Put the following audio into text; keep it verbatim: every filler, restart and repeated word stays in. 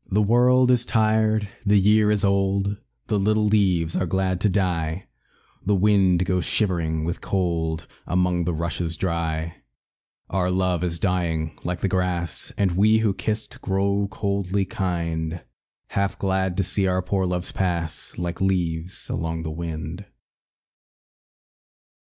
The world is tired, the year is old, the little leaves are glad to die, the wind goes shivering with cold among the rushes dry. Our love is dying like the grass, and we who kissed grow coldly kind, half glad to see our poor loves pass like leaves along the wind.